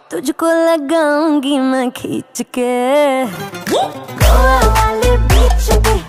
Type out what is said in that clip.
तुझको लगाऊंगी मैं खींच के गोवा वाले बीच पे